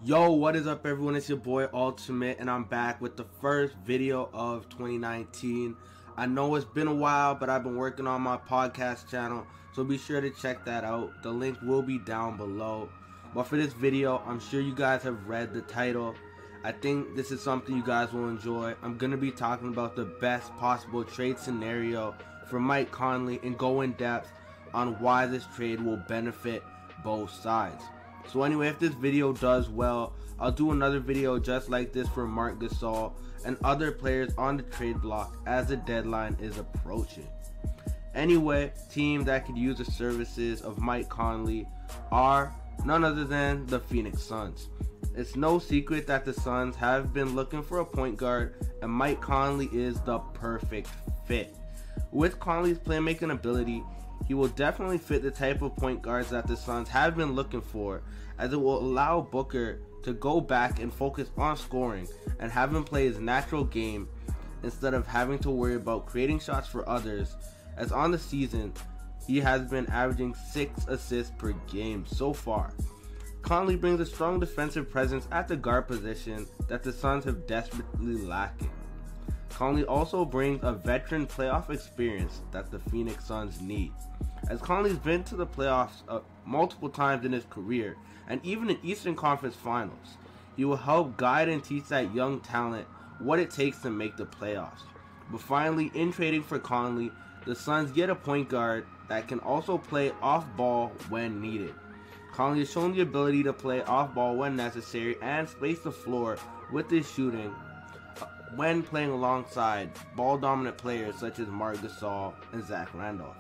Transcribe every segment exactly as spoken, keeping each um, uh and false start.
Yo, what is up everyone? It's your boy Ultimate and I'm back with the first video of twenty nineteen. I know it's been a while, but I've been working on my podcast channel, so be sure to check that out. The link will be down below. But for this video, I'm sure you guys have read the title. I think this is something you guys will enjoy. I'm going to be talking about the best possible trade scenario for Mike Conley and go in depth on why this trade will benefit both sides. So anyway, if this video does well, I'll do another video just like this for Marc Gasol and other players on the trade block as the deadline is approaching. Anyway, team that could use the services of Mike Conley are none other than the Phoenix Suns. It's no secret that the Suns have been looking for a point guard, and Mike Conley is the perfect fit. With Conley's playmaking ability, he will definitely fit the type of point guards that the Suns have been looking for, as it will allow Booker to go back and focus on scoring and have him play his natural game instead of having to worry about creating shots for others, as on the season he has been averaging six assists per game so far. Conley brings a strong defensive presence at the guard position that the Suns have desperately lacking. Conley also brings a veteran playoff experience that the Phoenix Suns need, as Conley's been to the playoffs uh, multiple times in his career, and even in Eastern Conference Finals. He will help guide and teach that young talent what it takes to make the playoffs. But finally, in trading for Conley, the Suns get a point guard that can also play off ball when needed. Conley has shown the ability to play off ball when necessary and space the floor with his shooting when playing alongside ball-dominant players such as Marc Gasol and Zach Randolph.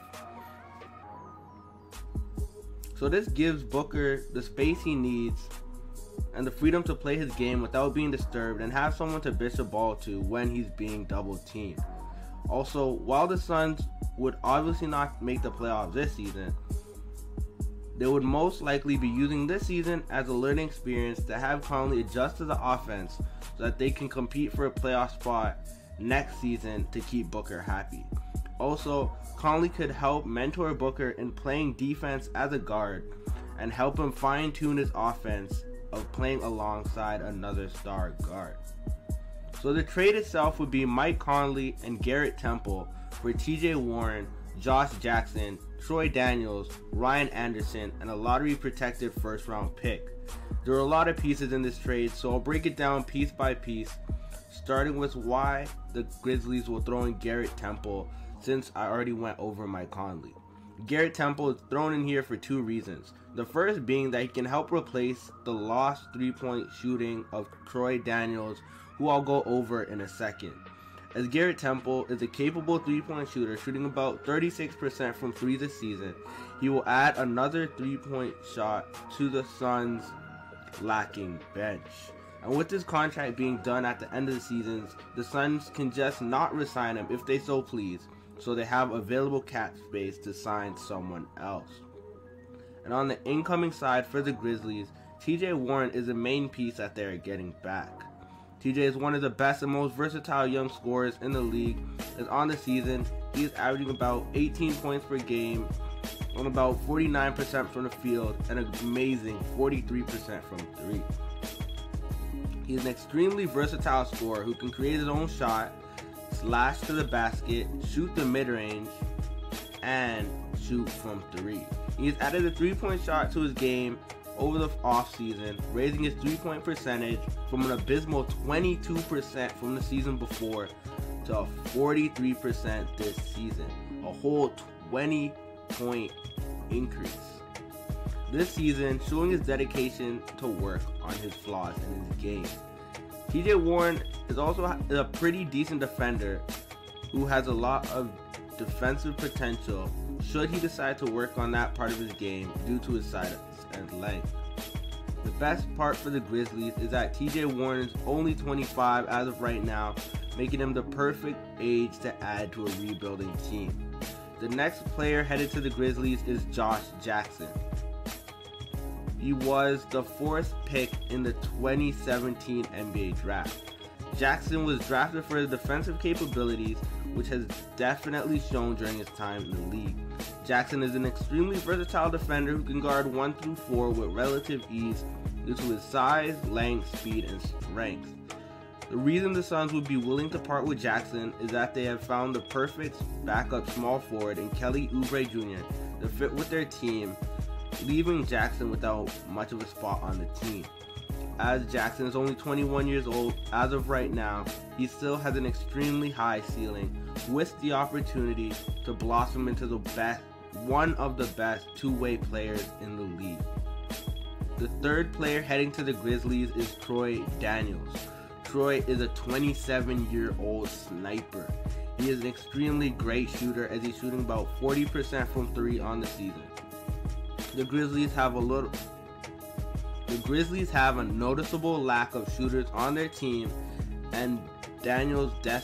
So this gives Booker the space he needs and the freedom to play his game without being disturbed and have someone to dish the ball to when he's being double-teamed. Also, while the Suns would obviously not make the playoffs this season, they would most likely be using this season as a learning experience to have Conley adjust to the offense so that they can compete for a playoff spot next season to keep Booker happy. Also, Conley could help mentor Booker in playing defense as a guard and help him fine-tune his offense of playing alongside another star guard. So the trade itself would be Mike Conley and Garrett Temple for T J Warren, Josh Jackson, Troy Daniels, Ryan Anderson, and a lottery-protected first-round pick. There are a lot of pieces in this trade, so I'll break it down piece by piece, starting with why the Grizzlies will throw in Garrett Temple, since I already went over Mike Conley. Garrett Temple is thrown in here for two reasons. The first being that he can help replace the lost three-point shooting of Troy Daniels, who I'll go over in a second. As Garrett Temple is a capable three-point shooter, shooting about thirty-six percent from three this season, he will add another three-point shot to the Suns' lacking bench. And with this contract being done at the end of the season, the Suns can just not resign him if they so please, so they have available cap space to sign someone else. And on the incoming side for the Grizzlies, T J Warren is the main piece that they are getting back. T J is one of the best and most versatile young scorers in the league, as on the season, he is averaging about eighteen points per game on about forty-nine percent from the field and an amazing forty-three percent from three. He is an extremely versatile scorer who can create his own shot, slash to the basket, shoot the mid-range, and shoot from three. He has added a three-point shot to his game over the offseason, raising his three-point percentage from an abysmal twenty-two percent from the season before to a forty-three percent this season, a whole twenty point increase. This season, showing his dedication to work on his flaws in his game. T J Warren is also a pretty decent defender who has a lot of defensive potential should he decide to work on that part of his game due to his size and length. The best part for the Grizzlies is that T J Warren is only twenty-five as of right now, making him the perfect age to add to a rebuilding team. The next player headed to the Grizzlies is Josh Jackson. He was the fourth pick in the twenty seventeen N B A draft. Jackson was drafted for his defensive capabilities, which has definitely shown during his time in the league. Jackson is an extremely versatile defender who can guard one through four with relative ease due to his size, length, speed, and strength. The reason the Suns would be willing to part with Jackson is that they have found the perfect backup small forward in Kelly Oubre Junior to fit with their team, leaving Jackson without much of a spot on the team. As Jackson is only twenty-one years old as of right now, he still has an extremely high ceiling with the opportunity to blossom into the best, one of the best two-way players in the league. The third player heading to the Grizzlies is Troy Daniels. Troy is a twenty-seven-year-old sniper. He is an extremely great shooter as he's shooting about forty percent from three on the season. The Grizzlies have a little The Grizzlies have a noticeable lack of shooters on their team, and Daniels des-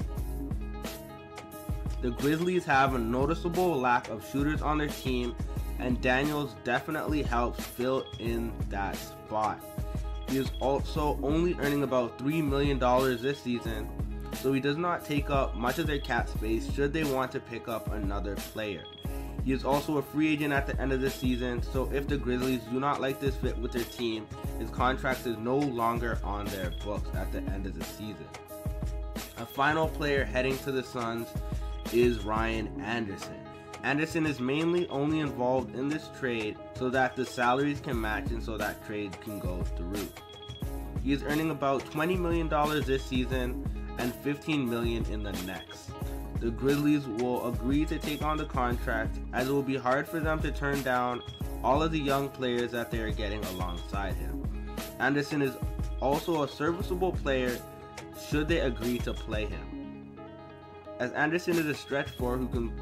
The Grizzlies have a noticeable lack of shooters on their team, and Daniels definitely helps fill in that spot. He is also only earning about three million dollars this season, so he does not take up much of their cap space should they want to pick up another player. He is also a free agent at the end of the season, so if the Grizzlies do not like this fit with their team, his contract is no longer on their books at the end of the season. A final player heading to the Suns is Ryan Anderson. Anderson is mainly only involved in this trade so that the salaries can match and so that trades can go through. He is earning about twenty million dollars this season and fifteen million dollars in the next. The Grizzlies will agree to take on the contract as it will be hard for them to turn down all of the young players that they are getting alongside him. Anderson is also a serviceable player should they agree to play him, as Anderson is a stretch four who can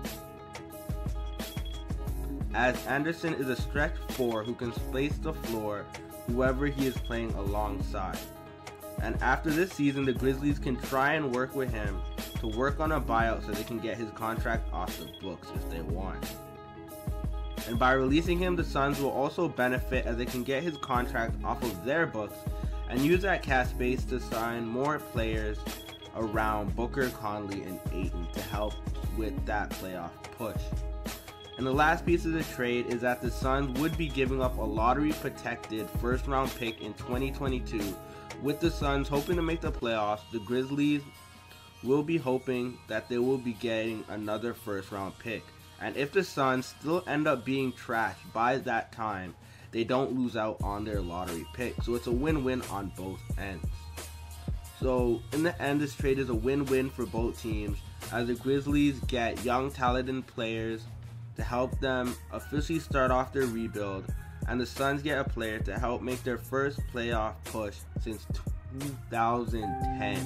as Anderson is a stretch four who can space the floor whoever he is playing alongside. And after this season, the Grizzlies can try and work with him to work on a buyout so they can get his contract off the books if they want. And by releasing him, the Suns will also benefit as they can get his contract off of their books and use that cap space to sign more players around Booker, Conley, and Ayton to help with that playoff push. And the last piece of the trade is that the Suns would be giving up a lottery-protected first-round pick in twenty twenty-two. With the Suns hoping to make the playoffs, the Grizzlies will be hoping that they will be getting another first-round pick. And if the Suns still end up being trashed by that time, they don't lose out on their lottery pick. So it's a win-win on both ends. So in the end, this trade is a win-win for both teams, as the Grizzlies get young, talented players to help them officially start off their rebuild, and the Suns get a player to help make their first playoff push since two thousand ten.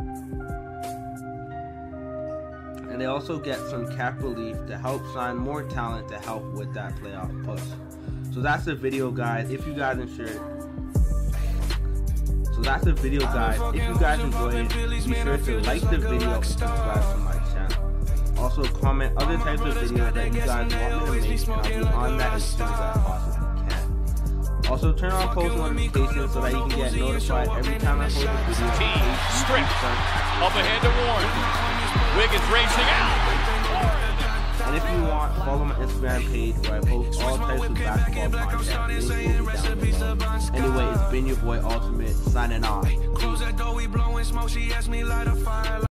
And they also get some cap relief to help sign more talent to help with that playoff push. So that's the video, guys. If you guys enjoyed it. So that's the video, guys. If you guys enjoyed it, be sure to like the video and subscribe to my channel. Also, comment other types of videos that you guys want me to make, and I'll be on that as soon as I possibly can. Also, turn on post notifications so that you can get notified every time I post a video. Team stripped. Up ahead to Warren. Wiggins racing out. And if you want, follow my Instagram page where I post all types of basketball content. Link will be down below. Anyway, it's been your boy Ultimate, signing off. Peace.